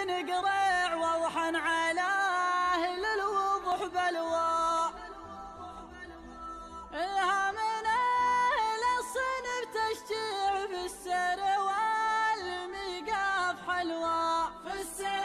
نقرع وضحا على أهل الوضوح بلوى. إلها من أهل الصنف تشجيع في السر والميقاف حلوى. في السر